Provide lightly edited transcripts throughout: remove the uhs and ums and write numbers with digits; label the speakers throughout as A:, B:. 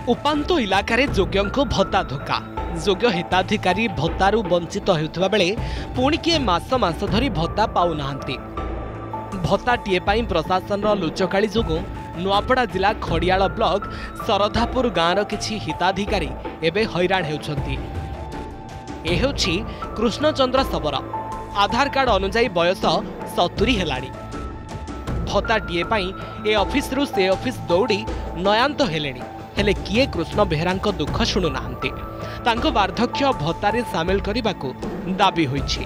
A: उपांत इलाकार योग्यों भत्ता धोका योग्य हिताधिकारी भत्तारू वंचित होता बेले पुणी किए मास मास धरी भत्ता पाऊना भत्ताटीए प्रशासन लुचकाड़ी जो नुआपड़ा जिला खड़ियाल ब्लॉक सरधापुर गाँवर किछि हिताधिकारी एवं हैरान होउछंती। कृष्णचंद्र सबर आधार कार्ड अनुजाई बयस 70 हेलाणी भत्ताटीए ए ऑफिस रु से ऑफिस दौड़ी नयांत हेलेणी हेले किए कृष्ण बेहरा दुख शुणु नांती तांको वार्धक्य भत्तारे सामिल करने को दाबी होइछि।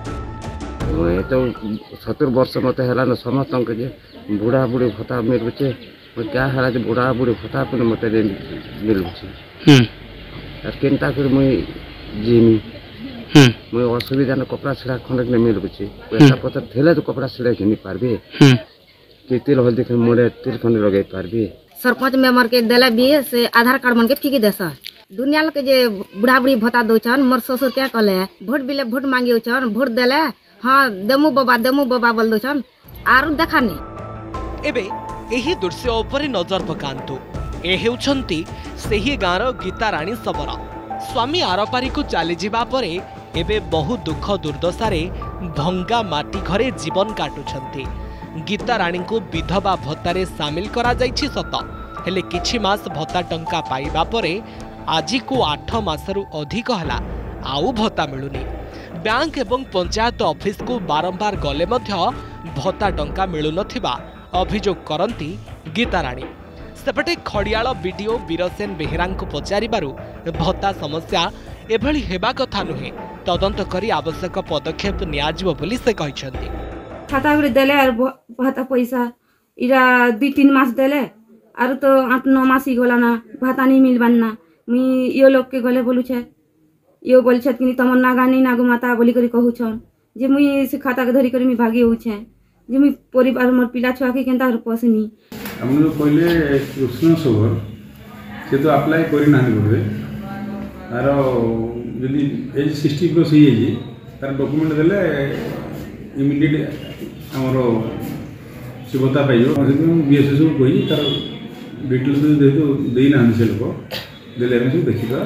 B: तो 70 वर्ष मत है समस्त बुढ़ा बुढ़ी भत्ता मिलुचे क्या है बुढ़ा बुढ़ी भत्ता मत मिलुचे केनता कर मुई जीमी मुई असुविधा न कपड़ा सिला खंड मिलुचे पैसा पत्र थे तो कपड़ा सिलाई घिनी पार्बे कि तिल हल्दी मुड़े तिल खंड लगे पार्बे
C: सरपंच मेम्बर के देला भी से आधार कार्ड मन के फीकी देस दुनिया के जे बुढ़ा बुढ़ी भत्ता दौन मोर ससुर क्या कहले भोट बिले भोट मांगे भोट देले हाँ देमु बाबा बोल दौन आर देखा नहीं।
A: एबे एही दृश्य उपरे नजर पकांतु ए हेउछंती सेही गाँर गीता राणी सबर स्वामी आरपारी को चली जिबा परे एबे बहु दुख दुर्दशारे भंगा माटी घरे जीवन काटुछंती। गीता राणी को विधवा भत्तारे सामिल करा जाइछि सत हेले किछि मास भत्ता टंका पाइबा परे आजि को 8 मासरु अधिक हला आउ भत्ता मिलुनी। बैंक एवं पंचायत ऑफिस को बारंबार गले मध्य भत्ता टंका मिलु नथिबा अभियोग करंती गीता राणी। सेपटे खड़ियाल बीडीओ वीरसेन बेहेरा पचारिबारु भत्ता समस्या एभली हेबा कथा नुहे तदंत करी आवश्यक पदक्षेप नियाजिबो बोली से कहिसंती।
D: खाता देले भत्ता पैसा इरा 2-3 मास देले आर तो 8-9 मास ही गला ना भत्ता नहीं मिलबान ना मुई यो लोग के गले बोलू छे यो बोल छे कि तमन नागा नहीं नागु माता बोली करी कहू छन जे मुई से खाता के धरी करी मी भागी हो छे जे मुई परिवार मोर पिला छुआ के केनता पसनी
E: हमने पहले कृष्ण सबर से तो अप्लाई करी नानी बोले आर यदि एज 60 प्लस ही जी तार डॉक्यूमेंट देले इमीडिएट हमर से भत्ता पाइयो बीएसएस को कही तार डिटेल्स जेहेतु देना से लोक देले हम सब देखिबा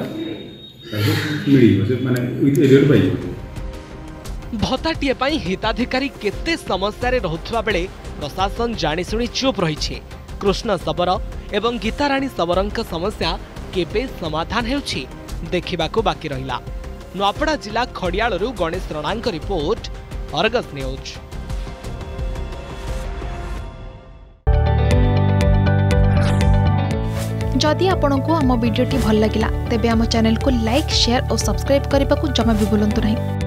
E: मिल से माने विथ एरियर पाइयो।
A: भत्ताटीए हिताधिकारी केते समस्या रे रहुथबा बेले प्रशासन जानिशुणी चुप रही। कृष्ण सबर एवं गीता राणी सबरंक समस्या केबे समाधान हेउछि देखिबाको बाकी रहिला। नुआपड़ा जिला खड़ियालरू गणेश रणांक रिपोर्ट अर्गस न्यूज।
F: जदि आपंक आम भिडी भल लगा तेब आम चैनल को लाइक शेयर और सब्सक्राइब करने को जमा भी भूलु नहीं।